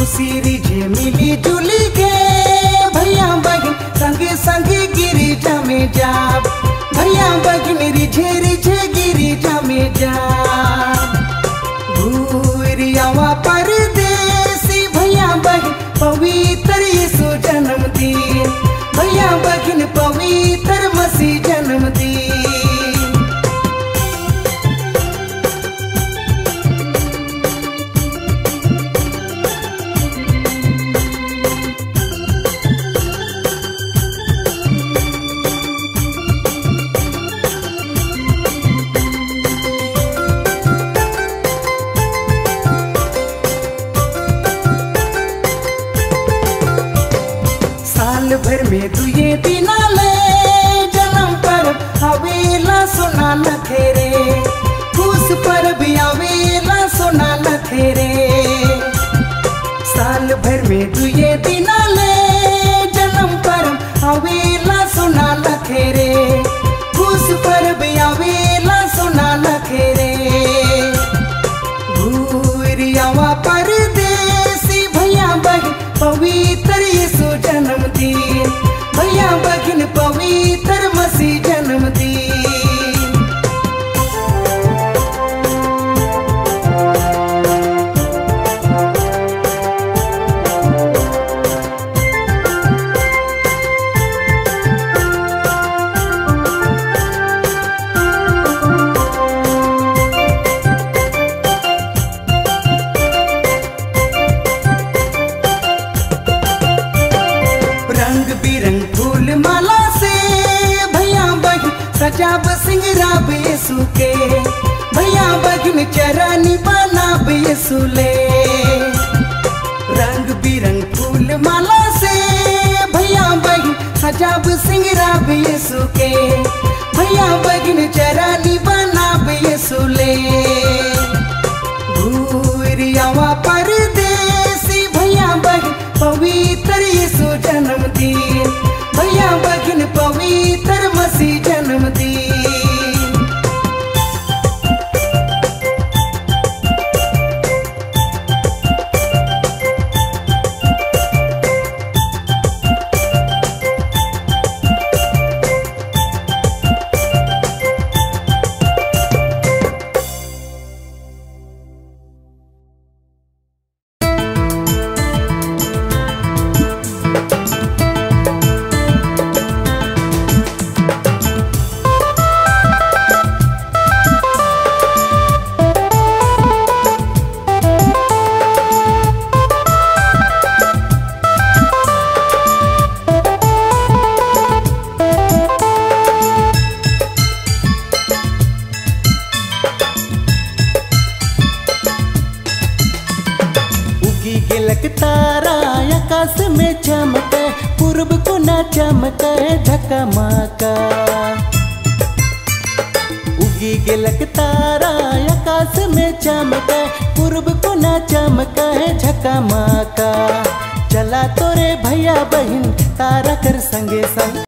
खुशी रिझे मिली जुली के भैया बहन संगे संगे गिरिजा में जाब। भैया बहन रिझे रिझे गिरिजा में जाब। भूरियावा परदेसी भैया बहन पवित्र यीशु जन्मदिन। भैया बहन पवित्र मसीह जन्मदिन। साल भर में दुए दिना ले जन्म पर आवेला सोना लखेरे। खुश पर भी आवेला सोना लखेरे। साल भर में दुए दिना ले जन्म पर आवेला सोना लखेरे। खुश पर भी आवेला सोना लखेरे। भूरियावा परदेसी भैया बहन पवित्र यीशु जन्मदिन। भैया बहन पवित्र मसीह जन्मदिन। रंग बिरंग फूल माला से भैया बहन सजाब सिंगराब यीशु के। भैया बहन चरनी बनाब यीशु ले। रंग बिरंग फूल माला से भैया बहन सजाब सिंगराब यीशु के। भैया बहन चरनी बनाब यीशु ले। भूरियावा परदेसी भैया बहन पवित्र यीशु जन्मदिन। भैया बहन पवित्र मसीह जन्मदिन। गेलक तारा आकाश में चमके। पूर्व को ना चमके झकमका। उगी गेलक तारा आकाश में चमके। पूर्व को ना चमके झकमका। चला तोरे भैया बहन तारा कर संगे संग।